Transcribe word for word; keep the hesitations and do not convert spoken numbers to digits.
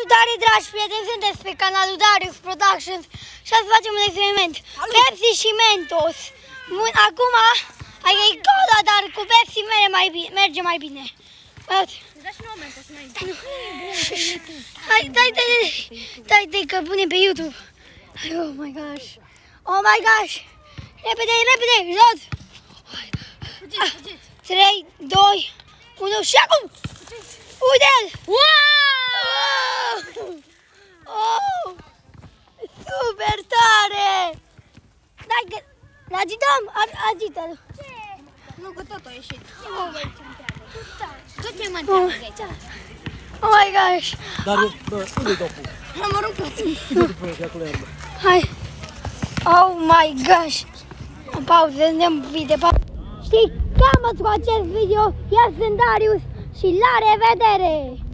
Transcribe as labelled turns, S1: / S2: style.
S1: Salutare, dragi prieteni, sunteți pe canalul Darius Productions și azi facem un experiment. Pepsi și Mentos. Acum ai cola, dar cu Pepsi merge mai bine. Merge mai bine. Hai, dai, dai, dai, dai, că punem pe YouTube. Oh my gosh. Oh my gosh. Repede, repede, jos. trei, doi, unu și acum. Uite-l! Wow! Oh! Super tare! Dai că... Agităm! Agită-l!
S2: Ce? Nu, că tot a ieșit. Tot ce mă
S1: întreabă
S2: aici.
S1: Oh my gosh!
S3: Dar, bă, unde-i topul?
S2: Am aruncat.
S1: Hai! Oh my gosh! În pauză, ne-am video pauză. Știi, cam cu acest video, eu sunt Darius și la revedere!